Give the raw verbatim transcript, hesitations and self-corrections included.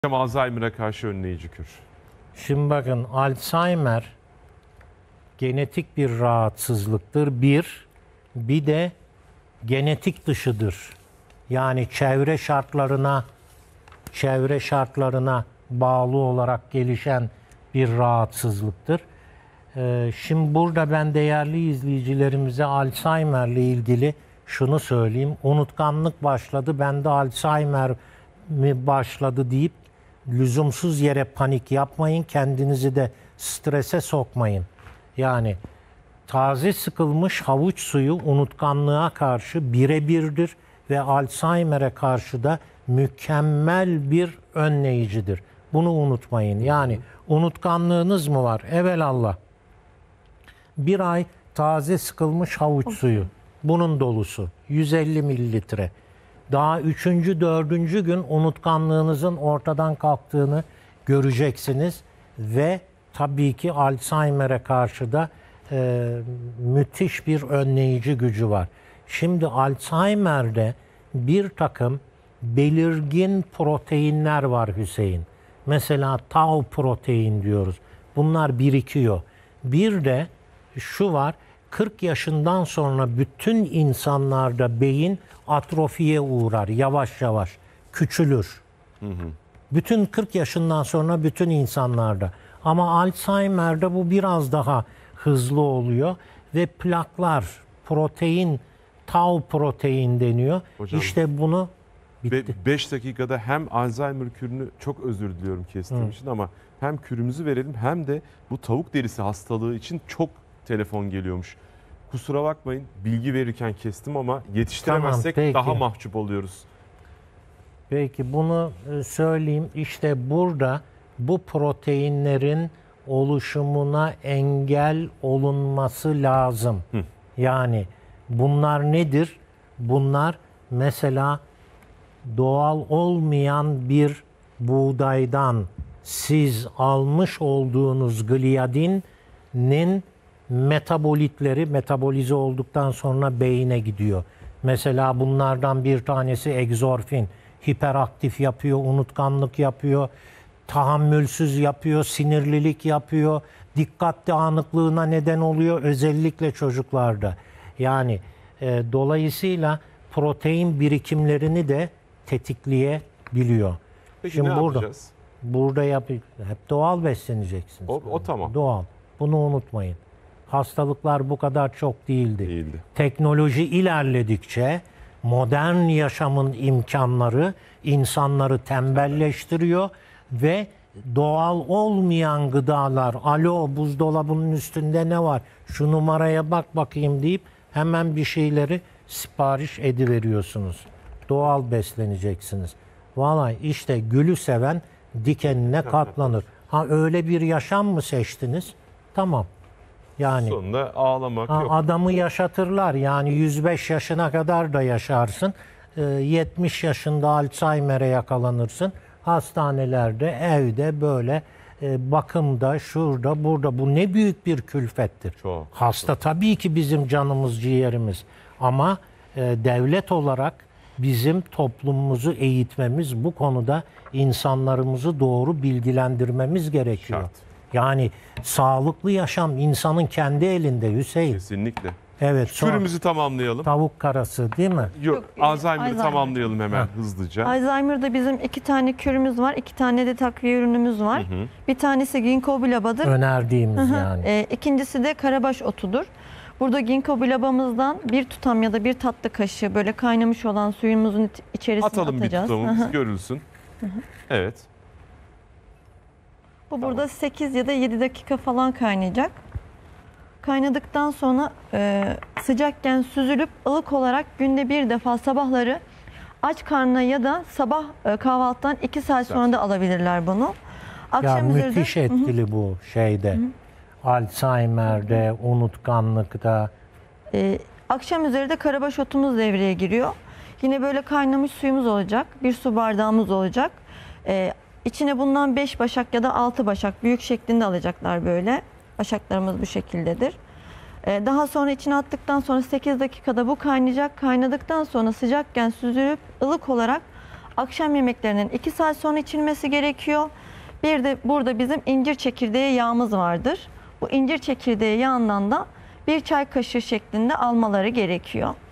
Alzheimer'a karşı önleyici kür. Şimdi bakın, Alzheimer genetik bir rahatsızlıktır. Bir, bir de genetik dışıdır. Yani çevre şartlarına, çevre şartlarına bağlı olarak gelişen bir rahatsızlıktır. Ee, şimdi burada ben değerli izleyicilerimize Alzheimer ile ilgili şunu söyleyeyim. Unutkanlık başladı, bende Alzheimer mi başladı deyip lüzumsuz yere panik yapmayın. Kendinizi de strese sokmayın. Yani taze sıkılmış havuç suyu unutkanlığa karşı birebirdir ve Alzheimer'e karşı da mükemmel bir önleyicidir. Bunu unutmayın. Yani unutkanlığınız mı var? Evelallah. Bir ay taze sıkılmış havuç suyu. Bunun dolusu. yüz elli mililitre. Daha üçüncü, dördüncü gün unutkanlığınızın ortadan kalktığını göreceksiniz. Ve tabii ki Alzheimer'e karşı da e, müthiş bir önleyici gücü var. Şimdi Alzheimer'de bir takım belirgin proteinler var Hüseyin. Mesela tau protein diyoruz. Bunlar birikiyor. Bir de şu var, kırk yaşından sonra bütün insanlarda beyin atrofiye uğrar yavaş yavaş, küçülür. Hı hı. Bütün kırk yaşından sonra bütün insanlarda. Ama Alzheimer'de bu biraz daha hızlı oluyor ve plaklar, protein, tau protein deniyor. Hocam, İşte bunu bitti. beş dakikada hem Alzheimer kürünü, çok özür diliyorum kestiğim Hı. için, ama hem kürümüzü verelim hem de bu tavuk derisi hastalığı için çok telefon geliyormuş. Kusura bakmayın, bilgi verirken kestim ama yetiştiremezsek tamam, daha mahcup oluyoruz. Peki bunu söyleyeyim. İşte burada bu proteinlerin oluşumuna engel olunması lazım. Hı. Yani bunlar nedir? Bunlar mesela doğal olmayan bir buğdaydan siz almış olduğunuz gliadinin metabolitleri metabolize olduktan sonra beyine gidiyor. Mesela bunlardan bir tanesi egzorfin. Hiperaktif yapıyor, unutkanlık yapıyor, tahammülsüz yapıyor, sinirlilik yapıyor, dikkat dağınıklığına neden oluyor özellikle çocuklarda. Yani e, dolayısıyla protein birikimlerini de tetikleyebiliyor. Peki Şimdi ne burada, yapacağız? Burada yap hep doğal besleneceksiniz. O, o tamam. Doğal. Bunu unutmayın. Hastalıklar bu kadar çok değildi. Değildi. Teknoloji ilerledikçe modern yaşamın imkanları insanları tembelleştiriyor ve doğal olmayan gıdalar, alo buzdolabının üstünde ne var, şu numaraya bak bakayım deyip hemen bir şeyleri sipariş ediveriyorsunuz. Doğal besleneceksiniz. Vallahi işte gülü seven dikenine katlanır. Ha öyle bir yaşam mı seçtiniz? Tamam. Yani sonunda ağlamak ha, yok. Adamı yaşatırlar. Yani yüz beş yaşına kadar da yaşarsın. E, yetmiş yaşında Alzheimer'e yakalanırsın. Hastanelerde, evde böyle e, bakımda, şurada, burada. Bu ne büyük bir külfettir. Çok, Hasta çok. Tabii ki bizim canımız, ciğerimiz. Ama e, devlet olarak bizim toplumumuzu eğitmemiz, bu konuda insanlarımızı doğru bilgilendirmemiz gerekiyor. Şart. Yani sağlıklı yaşam insanın kendi elinde Hüseyin. Kesinlikle. Evet. Kürümüzü tamamlayalım. Tavuk karası değil mi? Yok, Yok, Alzheimer'ı Alzheimer. tamamlayalım hemen Ha. hızlıca. Alzheimer'da bizim iki tane kürümüz var, iki tane de takviye ürünümüz var. Hı hı. Bir tanesi ginkgo biloba'dır. Önerdiğimiz Hı hı. yani. E, ikincisi de karabaş otudur. Burada ginkgo biloba'mızdan bir tutam ya da bir tatlı kaşığı böyle kaynamış olan suyumuzun içerisine Atalım atacağız. bir tutamımız, Hı hı. görülsün. Hı hı. Evet. Bu Tamam. burada sekiz ya da yedi dakika falan kaynayacak. Kaynadıktan sonra e, sıcakken süzülüp ılık olarak günde bir defa sabahları aç karnına ya da sabah e, kahvaltıdan iki saat sonra da alabilirler bunu. Ya üzeri de- müthiş etkili Hı hı. bu şeyde. Hı hı. Alzheimer'de, unutkanlıkta. E, akşam üzeri de karabaş otumuz devreye giriyor. Yine böyle kaynamış suyumuz olacak. Bir su bardağımız olacak. E, içine bundan beş başak ya da altı başak büyük şeklinde alacaklar böyle. Başaklarımız bu şekildedir. E, daha sonra içine attıktan sonra sekiz dakikada bu kaynayacak. Kaynadıktan sonra sıcakken süzülüp ılık olarak Akşam yemeklerinin iki saat sonra içilmesi gerekiyor. Bir de burada bizim incir çekirdeği yağımız vardır. Bu incir çekirdeği yağından da bir çay kaşığı şeklinde almaları gerekiyor.